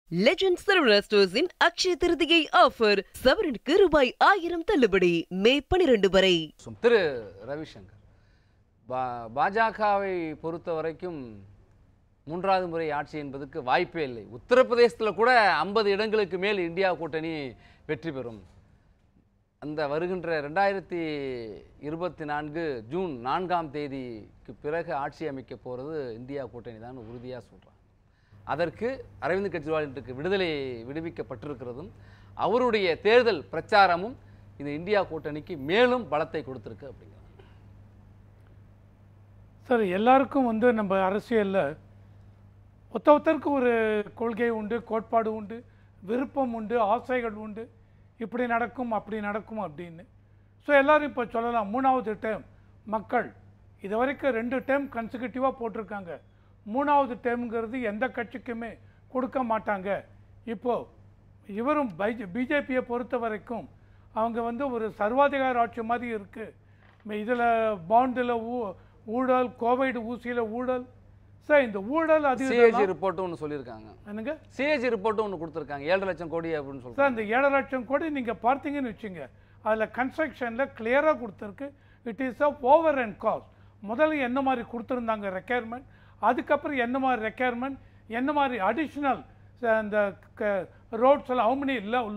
Legend Sarvana Stores in Akshaya Tirthigai offer. சவரனுக்கு ரூபாய் 1000 தள்ளுபடி மே 12 வரை. திரு ரவிசங்கர், பாஜகவை பொறுத்த வரைக்கும் மூன்றாவது முறை ஆட்சி என்பதற்கு வாய்ப்பே இல்லை. உத்தரப்பிரதேசத்தில் கூட 50 இடங்களுக்கு மேல் இந்தியா கூட்டணி வெற்றி பெறும். அந்த வருகின்ற 2024 ஜூன் 4ஆம் தேதிக்கு பிறகு ஆட்சி அமைக்க போகிறது இந்தியா கூட்டணி தான் உறுதியாக சொல்கிறாங்க. அதற்கு அரவிந்த் கெஜ்ரிவாலுக்கு விடுவிக்கப்பட்டிருக்கிறதும் அவருடைய தேர்தல் பிரச்சாரமும் இந்த இந்தியா கூட்டணிக்கு மேலும் பலத்தை கொடுத்துருக்கு அப்படிங்கிறாங்க. சார், எல்லாருக்கும் நம்ம அரசியலில் ஒருத்தருக்கு ஒரு கொள்கை உண்டு, கோட்பாடு உண்டு, விருப்பம் உண்டு, ஆசைகள் உண்டு. இப்படி நடக்கும் அப்படி நடக்கும் அப்படின்னு. ஸோ எல்லோரும் இப்போ சொல்லலாம், 3வது டேர்ம் மக்கள் இது வரைக்கும் 2 டேர்ம் கன்சிக்யூட்டிவாக போட்டிருக்காங்க. 3வது டேர்ம்ங்கிறது எந்த கட்சிக்குமே கொடுக்க மாட்டாங்க. இப்போது இவரும் பிஜேபியை பொறுத்த வரைக்கும் அவங்க ஒரு சர்வாதிகார ஆட்சி மாதிரி இருக்குது. இதில் பாண்டில் ஊழல், கோவிட் ஊசியில் ஊழல். சார், இந்த ஊழல் அது சிஏஜி ரிப்போர்ட் ஒன்று சொல்லியிருக்காங்க. என்னங்க, சிஏஜி ரிப்போர்ட் ஒன்று கொடுத்துருக்காங்க, 7 லட்சம் கோடி அப்படின்னு சொல்லுவாங்க. சார், இந்த 7 லட்சம் கோடி நீங்கள் பார்த்தீங்கன்னு வச்சுங்க, அதில் கன்ஸ்ட்ரக்ஷனில் கிளியராக கொடுத்துருக்கு. It is a over and cast. முதல்ல என்ன மாதிரி கொடுத்துருந்தாங்க ரெக்யர்மெண்ட், அதுக்கப்புறம் என்ன மாதிரி ரெக்யர்மெண்ட், என்ன மாதிரி அடிஷ்னல் அந்த ரோட்ஸ் எல்லாம் ஹவு மெனி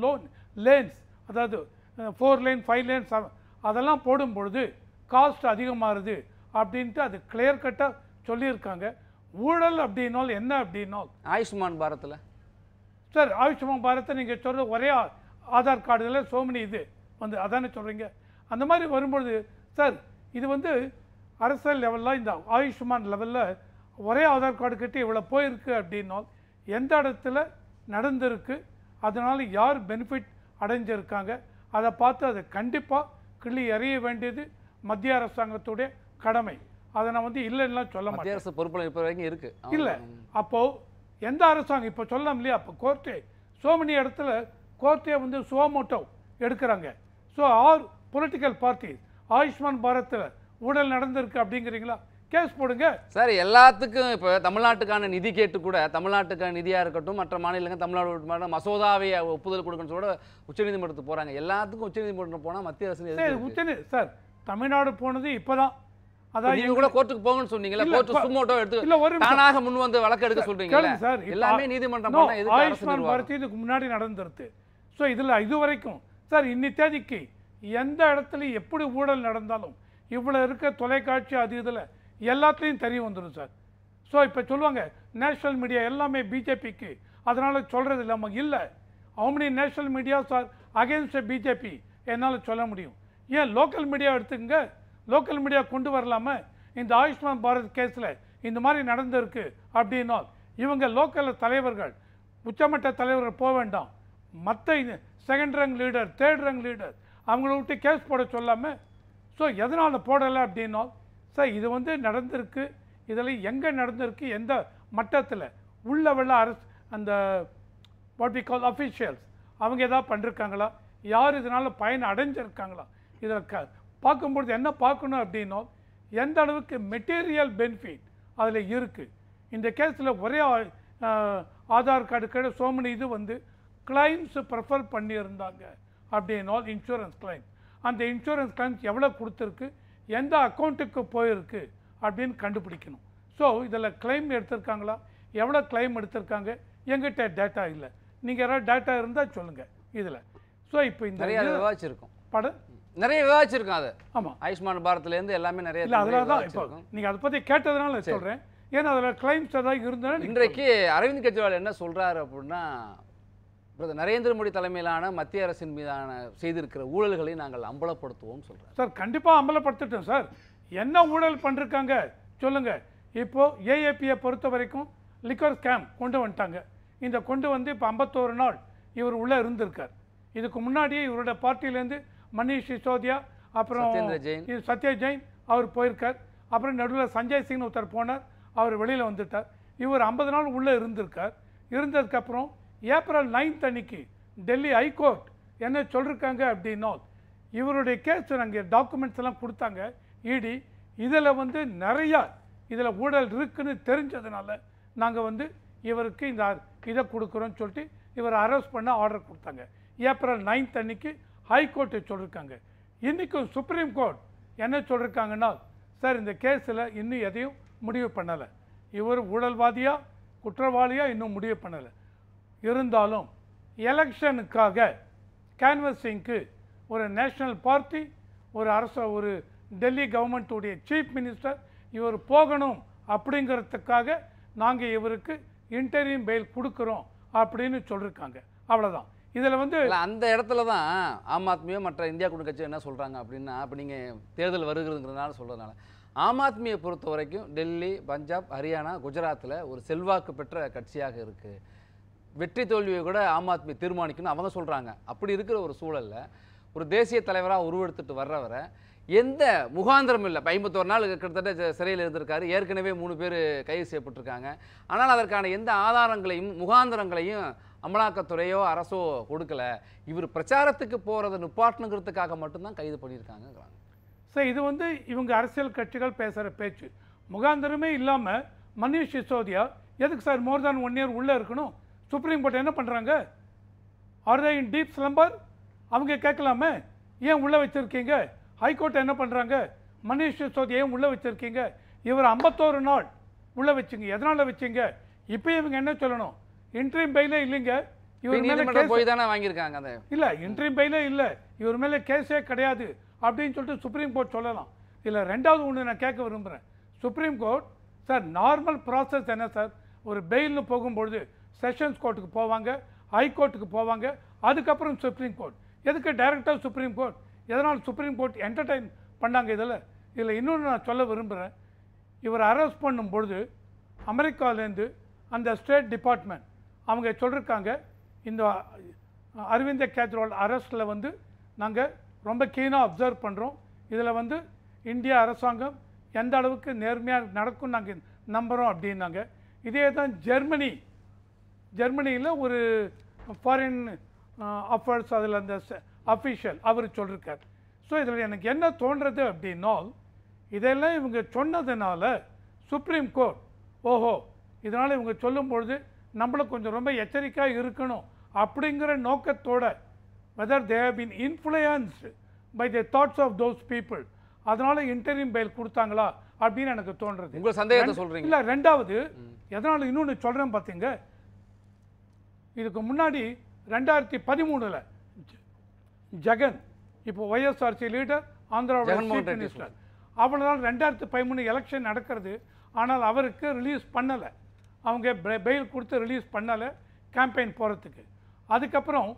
லேன்ஸ், அதாவது 4 லேன் 5 லேன்ஸ் அதெல்லாம் போடும்பொழுது காஸ்ட் அதிகமாகுது அப்படின்ட்டு அது கிளியர் கட்டாக சொல்லியிருக்காங்க. ஊழல் அப்படின்னால் என்ன அப்படின்னால் ஆயுஷ்மான் பாரத்தில் சார், ஆயுஷ்மான் பாரத்தை நீங்கள் சொல்கிற ஒரே ஆதார் கார்டில் சோமனி இது அதானே சொல்கிறீங்க. அந்த மாதிரி வரும்பொழுது சார், இது அரசியல் லெவலில் இந்த ஆயுஷ்மான் லெவலில் ஒரே ஆதார் கார்டு கட்டி இவ்வளோ போயிருக்கு அப்படின்னால் எந்த இடத்துல நடந்திருக்கு, அதனால் யார் பெனிஃபிட் அடைஞ்சிருக்காங்க, அதை பார்த்து அதை கண்டிப்பாக கிள்ளி எறிய வேண்டியது மத்திய அரசாங்கத்துடைய கடமை. அதை நான் இல்லைன்னா சொல்ல மாட்டேன். மத்திய அரசு பொறுப்பில் இப்போ வரைக்கும் இருக்கு இல்லை. அப்போது எந்த அரசாங்கம் இப்போ சொல்லலாம் இல்லையா, அப்போ கோர்ட்டே சோமனி இடத்துல கோர்ட்டே சுவமோட்டோ எடுக்கிறாங்க. So are political parties Ayushman பாரத்தில் ஊழல் நடந்திருக்கு அப்படிங்கிறீங்களா, கேஸ் போடுங்க சார். எல்லாத்துக்கும் இப்போ தமிழ்நாட்டுக்கான நிதி கேட்டு கூட, தமிழ்நாட்டுக்கான நிதியாக இருக்கட்டும், மற்ற மாநிலங்கள் தமிழ்நாடு மசோதாவை ஒப்புதல் கொடுக்கணும் கூட உச்சநீதிமன்றத்துக்கு போகிறாங்க. எல்லாத்துக்கும் உச்சநீதிமன்றம் போனால் மத்திய அரசு சார், தமிழ்நாடு போனது இப்போதான். அதாவது கூட கோர்ட்டுக்கு போங்கன்னு சொன்னீங்களா, கோர்ட் சுமோட்டோ எடுத்து தானாக முன் வந்து வழக்கு எடுக்க சொல்றீங்க சார். எல்லாமே நீதிமன்றம் போனா எதுக்கு ஆயுஷ்மான் பாரத் இதுக்கு முன்னாடி நடந்துருது. ஸோ இதில் இது வரைக்கும் சார் இன்னி தேதிக்கு எந்த இடத்துல எப்படி ஊழல் நடந்தாலும் இவ்வளோ இருக்க தொலைக்காட்சி அது இதில் எல்லாத்துலேயும் தெரிய வந்துடும் சார். ஸோ இப்போ சொல்லுவாங்க நேஷ்னல் மீடியா எல்லாமே பிஜேபிக்கு, அதனால் சொல்கிறது இல்லாமல் இல்லை. How many national media sir against BJP என்னால் சொல்ல முடியும். ஏன் லோக்கல் மீடியா எடுத்துக்கங்க, லோக்கல் மீடியா கொண்டு வரலாமல் இந்த ஆயுஷ்மான் பாரத் கேஸில் இந்த மாதிரி நடந்திருக்கு அப்படின்னால் இவங்க லோக்கல் தலைவர்கள், உச்சமட்ட தலைவர்கள் போக வேண்டாம், மற்ற second rank leader, third rank leader அவங்கள விட்டு கேஸ் போட சொல்லாமல். ஸோ எதனால் போடலை அப்படின்னால் சார், இது நடந்திருக்கு. இதில் எங்கே நடந்திருக்கு, எந்த மட்டத்தில் உள்ள வெள்ள அரசு அந்த வாட் வி கால் அஃபிஷியல்ஸ் அவங்க எதாவது பண்ணிருக்காங்களா, யார் இதனால் பயன் அடைஞ்சிருக்காங்களா, இதில் பார்க்கும்பொழுது என்ன பார்க்கணும் அப்படின்னா எந்த அளவுக்கு மெட்டீரியல் பெனிஃபிட் அதில் இருக்குது. இந்த கேஸில் ஒரே ஆதார் கார்டு கிடையாது சோமனி இது கிளைம்ஸ் ப்ரிஃபர் பண்ணியிருந்தாங்க அப்படின்னால் இன்சூரன்ஸ் கிளைம். அந்த இன்சூரன்ஸ் கிளைம்ஸ் எவ்வளோ கொடுத்துருக்கு, எந்த அக்கௌண்ட்டுக்கு போயிருக்கு அப்படின்னு கண்டுபிடிக்கணும். ஸோ இதில் கிளைம் எடுத்திருக்காங்களா, எவ்வளோ கிளைம் எடுத்திருக்காங்க, எங்கிட்ட டேட்டா இல்லை. நீங்கள் யாராவது டேட்டா இருந்தால் சொல்லுங்கள் இதில். ஸோ இப்போ இந்த நிறைய விவாதிச்சிருக்கோம், படம் நிறைய விவாதிச்சிருக்கோம். அது ஆமாம், ஆயுஷ்மான் பாரத்லேருந்து எல்லாமே நிறைய இல்லை. அதனால தான் இப்போ நீங்கள் அதை பற்றி கேட்டதுனால சொல்கிறேன். ஏன்னா அதில் கிளைம்ஸ் ஏதாவது இருந்தாலும் இன்றைக்கு அரவிந்த் கெஜ்ரிவால் என்ன சொல்கிறாரு அப்படின்னா, நரேந்திர மோடி தலைமையிலான மத்திய அரசின் மீதான செய்திருக்கிற ஊழல்களை நாங்கள் அம்பலப்படுத்துவோம் சொல்கிறார். சார், கண்டிப்பாக அம்பலப்படுத்திட்டோம் சார். என்ன ஊழல் பண்ணிருக்காங்க சொல்லுங்கள். இப்போது ஏஏபியை பொறுத்த வரைக்கும் லிக்கர் ஸ்கேம் கொண்டு வந்துட்டாங்க. இந்த கொண்டு இப்போ 51 நாள் இவர் உள்ளே இருந்திருக்கார். இதுக்கு முன்னாடியே இவரோட பார்ட்டியிலேருந்து மனிஷ் சிசோதியா, அப்புறம் சத்ய ஜெயின் அவர் போயிருக்கார். அப்புறம் நடுவில் சஞ்சய் சிங் ஒருத்தர் போனார், அவர் வெளியில் வந்துட்டார். இவர் 50 நாள் உள்ளே இருந்திருக்கார். இருந்ததுக்கப்புறம் ஏப்ரல் 9 அன்னைக்கு டெல்லி ஹைகோர்ட் என்ன சொல்லியிருக்காங்க அப்படின்னா, இவருடைய கேஸ் நாங்கள் டாக்குமெண்ட்ஸ் எல்லாம் கொடுத்தாங்க இடி. இதில் நிறையா இதில் ஊழல் இருக்குன்னு தெரிஞ்சதுனால நாங்கள் இவருக்கு இந்த இதை கொடுக்குறோன்னு சொல்லிட்டு இவர் அரெஸ்ட் பண்ண ஆர்டர் கொடுத்தாங்க. ஏப்ரல் 9 அன்னைக்கு ஹைகோர்ட்டு சொல்லியிருக்காங்க. இன்றைக்கும் சுப்ரீம் கோர்ட் என்ன சொல்லியிருக்காங்கன்னா, சார் இந்த கேஸில் இன்னும் எதையும் முடிவு பண்ணலை, இவர் ஊழல்வாதியா குற்றவாளியா இன்னும் முடிவு பண்ணலை. இருந்தாலும் எலெக்ஷனுக்காக கேன்வசிங்க்கு ஒரு நேஷ்னல் பார்ட்டி, ஒரு டெல்லி கவர்மெண்ட்டுடைய சீஃப் மினிஸ்டர் இவர் போகணும் அப்படிங்கிறதுக்காக நாங்கள் இவருக்கு இன்டரிம் பெயில் கொடுக்குறோம் அப்படின்னு சொல்லியிருக்காங்க. அவ்வளோதான். இதில் வந்து அந்த இடத்துல தான் ஆம் ஆத்மியோ மற்ற இந்தியா கூட்டணி கட்சி என்ன சொல்கிறாங்க அப்படின்னா, அப்போ நீங்கள் தேர்தல் வருகிறதுங்கிறதுனால சொல்கிறதுனால ஆம் ஆத்மியை பொறுத்த வரைக்கும் டெல்லி, பஞ்சாப், ஹரியானா, குஜராத்தில் ஒரு செல்வாக்கு பெற்ற கட்சியாக இருக்குது. வெற்றி தோல்வியை கூட ஆம் ஆத்மி தீர்மானிக்கணும்னு அவங்க சொல்கிறாங்க. அப்படி இருக்கிற ஒரு சூழலில் ஒரு தேசிய தலைவராக உருவெடுத்துட்டு வர்றவரை எந்த முகாந்திரம் இல்லை. 51 நாள் கிட்டத்தட்ட சிறையில் இருந்திருக்காரு. ஏற்கனவே 3 பேர் கைது செய்யப்பட்டிருக்காங்க. ஆனால் அதற்கான எந்த ஆதாரங்களையும் முகாந்திரங்களையும் அமலாக்கத்துறையோ அரசோ கொடுக்கல. இவர் பிரச்சாரத்துக்கு போகிறத நிப்பாட்டணுங்கிறதுக்காக மட்டும்தான் கைது பண்ணியிருக்காங்க. சார் இது வந்து இவங்க அரசியல் கட்சிகள் பேசுகிற பேச்சு. முகாந்திரமே இல்லாமல் மனீஷ் சிசோதியா எதுக்கு சார் மோர் தேன் 1 இயர் உள்ளே இருக்கணும்? சுப்ரீம் கோர்ட் என்ன பண்ணுறாங்க? Are they in deep slumber? அவங்க கேட்கலாமே, ஏன் உள்ளே வச்சுருக்கீங்க? ஹைகோர்ட் என்ன பண்ணுறாங்க? மனீஷ் சிசோதியா ஏன் உள்ளே வச்சுருக்கீங்க? இவர் 51 நாள் உள்ளே வச்சுங்க. எதனால் வச்சிங்க? இப்போ இவங்க என்ன சொல்லணும்? இன்ட்ரீம் பெயிலே இல்லைங்க, இவர் மேலே போய் தானே வாங்கியிருக்காங்க. அந்த இல்லை இன்ட்ரீம் பெயிலே இல்லை, இவர் மேலே கேஸே கிடையாது அப்படின்னு சொல்லிட்டு சுப்ரீம் கோர்ட் சொல்லலாம். இல்லை ரெண்டாவது ஒன்று நான் கேட்க விரும்புகிறேன். Supreme court sir normal process என்ன சார்? ஒரு பெயில்னு போகும்பொழுது செஷன்ஸ் கோர்ட்டுக்கு போவாங்க, ஹைகோர்ட்டுக்கு போவாங்க, அதுக்கப்புறம் சுப்ரீம் கோர்ட். எதுக்கு டைரக்டாக சுப்ரீம் கோர்ட்? எதனால் சுப்ரீம் கோர்ட் என்டர்டைன் பண்ணாங்க இதில் இன்னொன்று நான் சொல்ல விரும்புகிறேன். இவர் அரெஸ்ட் பண்ணும்பொழுது அமெரிக்காவிலேருந்து அந்த ஸ்டேட் டிபார்ட்மெண்ட் அவங்க சொல்லியிருக்காங்க, இந்த அரவிந்த் கெஜ்ரிவால் அரெஸ்ட்டில் வந்து நாங்கள் ரொம்ப கீனாக அப்சர்வ் பண்ணுறோம். இதில் வந்து இந்திய அரசாங்கம் எந்த அளவுக்கு நேர்மையாக நடக்கும் நாங்கள் நம்புகிறோம் அப்படின்னாங்க. இதே தான் ஜெர்மனியில் ஒரு ஃபாரின் அஃபேர்ஸ் அதில் அந்த அஃபிஷியல் அவர் சொல்லியிருக்கார். ஸோ இதில் எனக்கு என்ன தோன்றது அப்படின்னா, இதெல்லாம் இவங்க சொன்னதுனால சுப்ரீம் கோர்ட் ஓஹோ இதனால் இவங்க சொல்லும்பொழுது நம்மள கொஞ்சம் ரொம்ப எச்சரிக்கையாக இருக்கணும் அப்படிங்கிற நோக்கத்தோட whether they have been influenced by the thoughts of those people, அதனால இன்டரிம் பெயில் கொடுத்தாங்களா அப்படின்னு எனக்கு தோன்றது. உங்க சந்தேகத்தை சொல்றீங்க? இல்லை ரெண்டாவது எதனால் இன்னொன்று சொல்கிறேன் பார்த்தீங்க, இதுக்கு முன்னாடி 2013 ஜெகன் இப்போ ஒய்எஸ்ஆர்சி லீடர் ஆந்திராவோட சீஃப் மினிஸ்டர், அவ்வளோதான் 2013 எலெக்ஷன் நடக்கிறது. ஆனால் அவருக்கு ரிலீஸ் பண்ணலை, அவங்க பெயில் கொடுத்து ரிலீஸ் பண்ணலை கேம்பெயின் போகிறதுக்கு. அதுக்கப்புறம்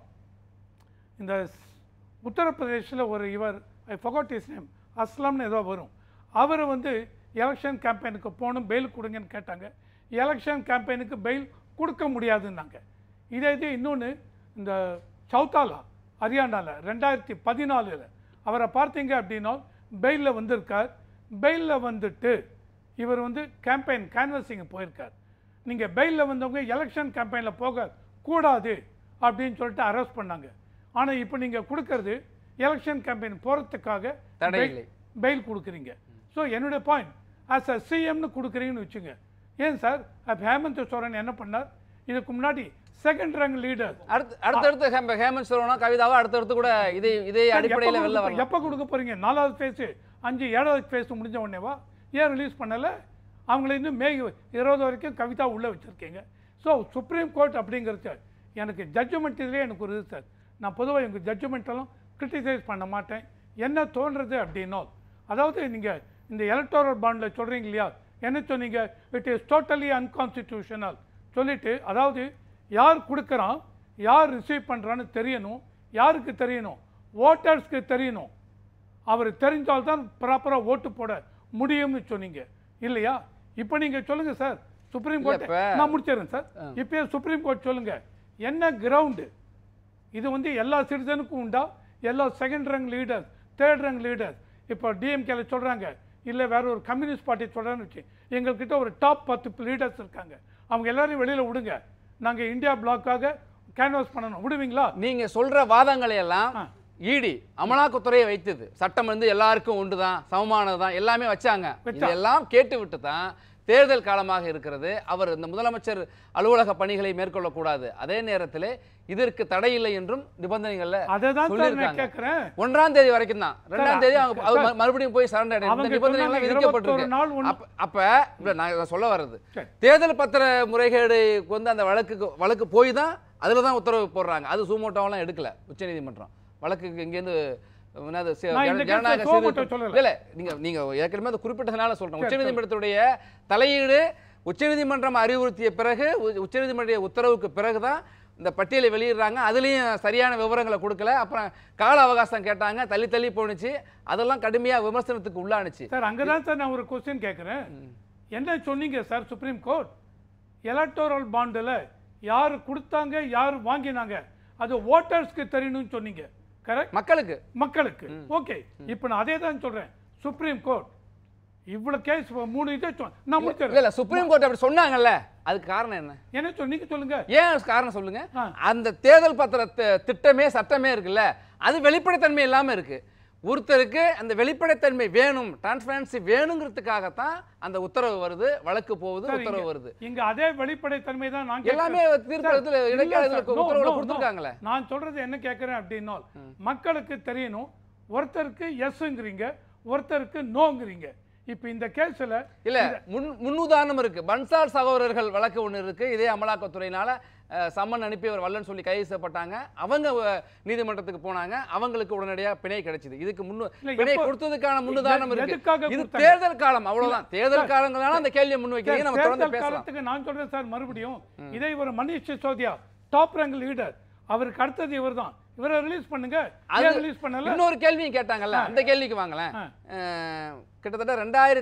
இந்த உத்தரப்பிரதேசில் ஒரு இவர் ஐ ஃபர்காட் ஹிஸ் நேம் அஸ்லாம்னு ஏதோ வரும், அவர் வந்து எலெக்ஷன் கேம்பெயினுக்கு போகணும் பெயில் கொடுங்கன்னு கேட்டாங்க. எலெக்ஷன் கேம்பெயினுக்கு பெயில் கொடுக்க முடியாதுன்னாங்க. இதே இது இன்னொன்று இந்த சௌத்தாலா ஹரியானாவில் 2014 அவரை பார்த்தீங்க அப்படின்னா பெயிலில் வந்திருக்கார். பெயிலில் வந்துட்டு இவர் வந்து கேன்வசிங் போயிருக்கார். நீங்கள் பெயிலில் வந்தவங்க எலெக்ஷன் கேம்பெயினில் போக கூடாது அப்படின்னு சொல்லிட்டு அரெஸ்ட் பண்ணாங்க. ஆனால் இப்போ நீங்கள் கொடுக்கறது எலெக்ஷன் கேம்பெயின் போகிறதுக்காக பெயில் கொடுக்குறீங்க. ஸோ என்னுடைய பாயிண்ட், ஆஸ் அ சிஎம்னு கொடுக்குறீங்கன்னு வச்சுங்க. ஏன் சார் அப்போ ஹேமந்த் சோரன் என்ன பண்ணார்? இதுக்கு முன்னாடி செகண்ட் ரேங்க் லீடர் அடுத்தடுத்து ஹேமந்த் சோரனா கவிதாவா அடுத்தடுத்து கூட இதே அடிப்படையில் வெளில வரலாம். எப்போ கொடுக்க போகிறீங்க? 4வது ஃபேஸு 5 7வது ஃபேஸ் முடிஞ்ச உடனேவா? ஏன் ரிலீஸ் பண்ணலை? அவங்கள இன்னும் மே 20 வரைக்கும் கவிதா உள்ளே வச்சுருக்கீங்க. ஸோ சுப்ரீம் கோர்ட் அப்படிங்கிறது எனக்கு ஜட்ஜ்மெண்ட் இதிலே எனக்கு ஒரு இது சார். நான் பொதுவாக எங்கள் ஜட்ஜ்மெண்ட்டெல்லாம் கிரிட்டிசைஸ் பண்ண மாட்டேன். என்ன தோன்றது அப்படின்னா, அதாவது நீங்கள் இந்த எலக்டோரல் பாண்டில் சொல்கிறீங்க இல்லையா, என்ன சொன்னீங்க? இட் இஸ் டோட்டலி அன்கான்ஸ்டிடியூஷனல் சொல்லிட்டு, அதாவது யார் கொடுக்குறான் யார் ரிசீவ் பண்ணுறான்னு தெரியணும். யாருக்கு தெரியணும்? ஓட்டர்ஸ்க்கு தெரியணும். அவர் தெரிஞ்சால்தான் ப்ராப்பராக ஓட்டு போட முடியும்னு சொன்னீங்க இல்லையா? இப்போ நீங்கள் சொல்லுங்கள் சார், சுப்ரீம் கோர்ட் நான் முடிச்சிடுறேன் சார். இப்போ சுப்ரீம் கோர்ட் சொல்லுங்கள் என்ன கிரவுண்டு இது வந்து எல்லா சிட்டிசனுக்கும் உண்டா? எல்லா second rank leaders third rank leaders இப்போ டிஎம்கேல சொல்கிறாங்க, இல்லை வேற ஒரு கம்யூனிஸ்ட் பார்ட்டி சொல்கிறான்னு வச்சு எங்கள்கிட்ட ஒரு டாப் 10 லீடர்ஸ் இருக்காங்க, அவங்க எல்லாரையும் வெளியில் விடுங்க, நாங்கள் இந்தியா பிளாக்காக கேன்வாஸ் பண்ணணும், விடுவீங்களா? நீங்கள் சொல்கிற வாதங்களை எல்லாம் இடி அமலாக்கத்துறையை வைத்தது. சட்டம் வந்து எல்லாருக்கும் ஒன்று தான், சமமானது தான், எல்லாமே வச்சாங்க. இதெல்லாம் கேட்டு விட்டு தான் தேர்தல் காலமாக இருக்கிறது. அவர் இந்த முதலமைச்சர் அலுவலக பணிகளை மேற்கொள்ளக்கூடாது. அதே நேரத்தில் இதற்கு தடை இல்லை என்றும் நிபந்தனைகள்ல சொல்லியிருக்காங்க. 1ஆம் தேதி வரைக்கும் தான். 2ஆம் தேதி அவங்க மறுபடியும் போய் சரண்டர் இந்த நிபந்தனைகள் விதிக்கப்பட்டிருக்கு. அப்ப நான் சொல்ல வர்றது தேர்தல் பத்திர முறைகேடு வந்து அந்த வழக்கு போய் தான் அதுல தான் உத்தரவு போடுறாங்க. அது சூமோட்டோவெல்லாம் எடுக்கல உச்சநீதிமன்றம். வழக்குக்கு இங்கேருந்து நீங்க ஏற்கனவே குறிப்பிட்டதுனால சொல்றேன். உச்சநீதிமன்றத்துடைய தலையீடு உச்சநீதிமன்றம் அறிவுறுத்திய பிறகு உச்சநீதிமன்ற உத்தரவுக்கு பிறகுதான் இந்த பட்டியலை வெளியிடுறாங்க. அதுலயும் சரியான விவரங்களை கொடுக்கல. அப்புறம் கால அவகாசம் கேட்டாங்க, தள்ளி போனுச்சு. அதெல்லாம் கடுமையா விமர்சனத்துக்கு உள்ளானுச்சு. சார் அங்கதான் சார் நான் ஒரு क्वेश्चन கேட்கிறேன். என்ன சொன்னீங்க சார் சுப்ரீம் கோர்ட் எலக்டோரல் பாண்டில் யாரு கொடுத்தாங்க யாரு வாங்கினாங்க அது ஓட்டர்ஸ்க்கு தெரியணும்னு சொன்னீங்க. கரெக்ட்? மக்களுக்கு ஓகே. இப்போ நான் அதே தான் சொல்றேன். சுப்ரீம் கோர்ட் இவ்வளவு கேஸ் 3 இதை நான் முடிச்சேன். இல்ல சுப்ரீம் கோர்ட் அப்படி சொன்னாங்கல்ல, அதுக்கு காரணம் என்ன நீங்க சொல்லுங்க. ஏன் காரணம் சொல்லுங்க. அந்த தேர்தல் பத்திர திட்டமே சட்டமே இருக்குல்ல, அது வெளிப்படைத்தன்மை இல்லாம இருக்கு. ஒருத்தருக்கு அந்த வெளிப்படைத்தன்மை வேணும், டிரான்ஸ்பரன்சி வேணுங்கிறதுக்காகத்தான் அந்த உத்தரவு வருது, வழக்கு போகுது, உத்தரவு வருது. இங்க அதே வெளிப்படைத்தன்மை தான் நான் எல்லாமே தீர்ப்பத்தில் உத்தரவுல கொடுத்திருக்காங்களே. நான் சொல்றது என்ன கேட்கிறேன் அப்படின்னா, மக்களுக்கு தெரியணும். ஒருத்தருக்கு எஸ்ங்கிறீங்க, ஒருத்தருக்கு நோங்கிறீங்க. இப்ப இந்த கேஸ்ல இல்ல முன்னுதாரணம் இருக்கு. பன்சால் சகோதரர்கள் வழக்கு ஒண்ணு இருக்கு. இதே அமலாக்கத்துறையினால சம்மன் அனுப்பி அவர் வல்லன்னு சொல்லி கைது செய்யப்பட்டாங்க. அவங்க நீதிமன்றத்துக்கு போனாங்க. அவங்களுக்கு உடனடியாக பிணை கிடைச்சது. இதுக்கு பிணை கொடுத்ததுக்கான முன்னுதாரணம் இருக்கு. இது தேர்தல் காலம், அவ்வளவுதான். தேர்தல் காலங்களால அந்த கேள்வியை முன்வைக்கிறீங்க. நம்ம தொடர்ந்து பேசலாம். நான் சொல்றேன் சார் மறுபடியும் இதே ஒரு Manish Sisodia top rank leader, அவருக்கு அடுத்தது இவர்தான். இவரை ரிலீஸ் பண்ணுங்க. ரிலீஸ் பண்ணல. இன்னொரு கேள்வியும் கேட்டாங்கல்ல, அந்த கேள்விக்கு வாங்கலாம். கிட்டத்தட்ட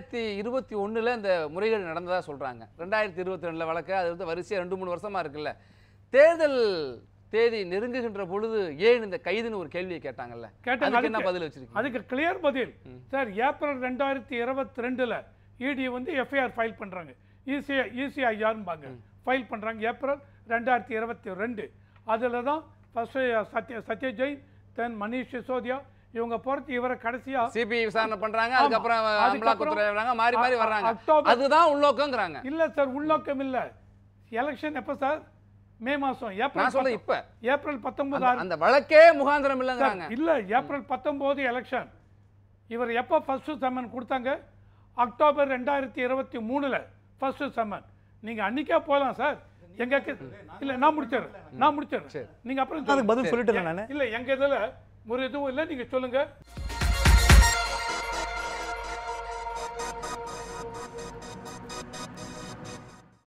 2021 இந்த முறைகேடு நடந்ததா சொல்றாங்க. 2022 வழக்கு அது வந்து வரிசையா 2-3 வருஷமா இருக்குல்ல. தேர்தல் தேதி நெருங்குகின்ற பொழுது ஏன் இந்த கைதுன்னு ஒரு கேள்வியை கேட்டாங்கல்ல, அதுக்கு என்ன பதில் வச்சிருக்கீங்க? அதுக்கு கிளியர் பதில் சார். ஏப்ரல் 2022 இடி வந்து எஃப்ஐஆர் ஃபைல் பண்றாங்க. இசிஐஆர் ஃபைல் பண்றாங்க ஏப்ரல் 2022. அதுல தான் ஃபர்ஸ்ட் சத்ய ஜெயின், தென் மனிஷ் சிசோடியா இவங்க பொறுத்து இவரை கடைசியா சிபிஐ விசாரணை பண்றாங்க. அதுக்கப்புறம் அமலாக்கத்துறை வராங்க, மாறி வர்றாங்க. அதுதான் உள்நோக்கம்ங்கறாங்க. இல்ல சார், உள்நோக்கம் இல்ல. எலெக்ஷன் எப்ப சார்? மே மாசம். ஏப்ரல் 19 அந்த வழக்கே முகாந்திரம் இல்லங்கறாங்க. இல்ல, ஏப்ரல் 19 எலெக்ஷன். இவர் எப்ப ஃபர்ஸ்ட் சம்மன் கொடுத்தாங்க? October 2023 first summon. நீங்க அன்னைக்கே போலாம் சார். எங்க இல்ல நான் முடிச்சறேன். நீங்க அப்புறம் பதில் சொல்லிட்டேன். இல்ல எங்க இதுல ஒரு இதுவும் இல்ல, நீங்க சொல்லுங்க.